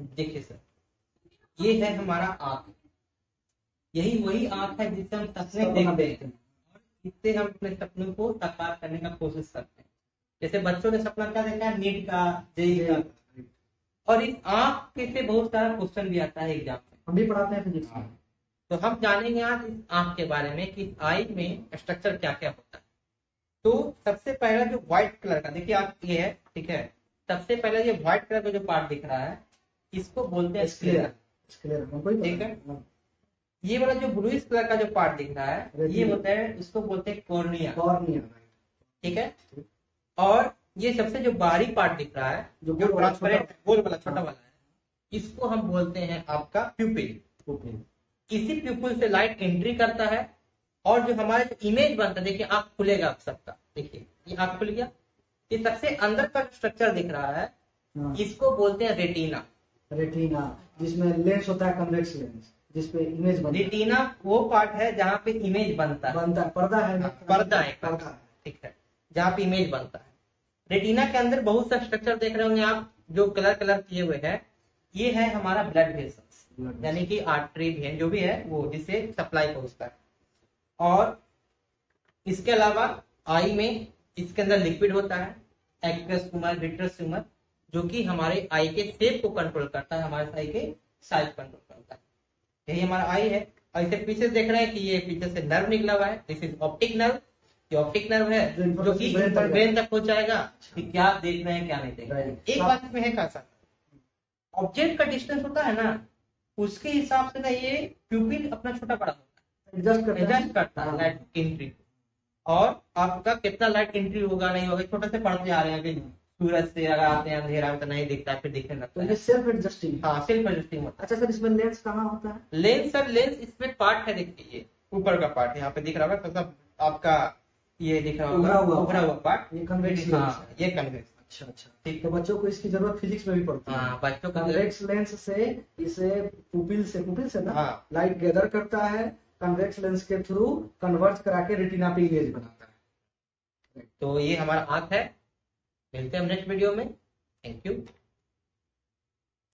देखिए सर, ये है हमारा आंख, यही वही आंख है जिससे हम सपने देखते हैं और इससे हम अपने सपनों को साकार करने का कोशिश करते हैं। जैसे बच्चों ने सपना क्या देखा है, नीट का, जेई का, और इस आंख के से बहुत सारा क्वेश्चन भी आता है एग्जाम में, हम भी पढ़ाते हैं फिजिक्स में। तो हम जानेंगे आज इस आंख के बारे में कि आई में स्ट्रक्चर क्या क्या होता है। तो सबसे पहला जो व्हाइट कलर का, देखिए आप ये है, ठीक है, सबसे पहले ये व्हाइट कलर का जो पार्ट दिख रहा है इसको बोलते हैं स्क्लेरा, ठीक है। ये वाला जो ब्लूइश कलर का जो पार्ट दिख रहा है ये होता है, इसको बोलते हैं कॉर्निया, ठीक है। और ये सबसे जो बाहरी पार्ट दिख रहा है जो ट्रांसपेरेंट गोल वाला छोटा वाला है, इसको हम बोलते हैं आपका प्यूपिल। इसी प्यूपिल से लाइट एंट्री करता है और जो हमारा जो इमेज बनता है, देखिए आंख खुलेगा आप सबका, देखिए ये आंख खुल गया। ये सबसे अंदर का स्ट्रक्चर दिख रहा है इसको बोलते हैं रेटिना। जिसमें लेंस होता है, कन्वेक्स लेंस, जिसपे इमेज बनता है। रेटिना वो पार्ट है जहाँ पे इमेज बनता है, पर्दा है, ठीक है, जहाँ पे इमेज बनता है। रेटिना के अंदर बहुत सा स्ट्रक्चर देख रहे होंगे आप जो कलर किए हुए है, ये है हमारा ब्लड वेसल्स, यानी कि आर्टरी भी जो भी है वो जिससे सप्लाई पहुंचता है। और इसके अलावा आई में इसके अंदर लिक्विड होता है, एक्वस ह्यूमर, विट्रस ह्यूमर, जो कि हमारे आई के शेप को कंट्रोल करता है, हमारे आई के साइज कंट्रोल करता है। यही हमारा आई है। और इसे पीछे देख रहे हैं कि ये पीछे से नर्व निकला हुआ है, दिस इज ऑप्टिक नर्व। ये ऑप्टिक नर्व है जो कि ब्रेन तक पहुंचाएगा कि क्या आप देख रहे हैं क्या नहीं देख रहे हैं। एक बात इसमें है खासा, ऑब्जेक्ट का डिस्टेंस होता है ना, उसके हिसाब से ना ये प्यूपिल अपना छोटा बड़ा होता है, एडजस्ट करता है लाइट एंट्री। और आपका कितना लाइट एंट्री होगा नहीं होगा, छोटे से पढ़ते आ रहे हैं कि सूरज से अगर आते हैं अंधेरा में तो नहीं दिखता, फिर दिखने लगता है। सेल्फ एडजस्टिंग, हाँ सेल्फ एडजस्टिंग होता है। अच्छा सर, इसमें लेंस कहाँ होता है? लेंस सर, लेंस इसमें पार्ट है, देखिए ऊपर का पार्ट यहाँ पे दिख रहा होगा, मतलब आपका ये दिख रहा होगा उभरा हुआ पार्ट, ये कन्वेक्स लेंस है। ये कन्वेक्स। अच्छा, ठीक। तो बच्चों को इसकी जरूरत फिजिक्स में भी पड़ती है। हाँ, बच्चों को कन्वेक्स लेंस से इसे पुपिल से ना लाइट गैदर करता है, कन्वेक्स लेंस के थ्रू कन्वर्ट करा के रेटिना पे इमेज बनाता है। तो ये हमारा आंख है। मिलते हैं हम नेक्स्ट वीडियो में। Thank you.